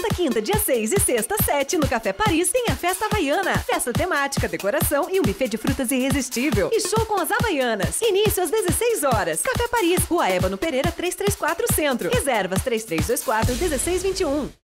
Nesta quinta, dia 6 e sexta, 7, no Café Paris, tem a Festa Havaiana. Festa temática, decoração e um buffet de frutas irresistível. E show com as Havaianas. Início às 16 horas. Café Paris, Rua Ébano Pereira, 334 Centro. Reservas 3324-1621.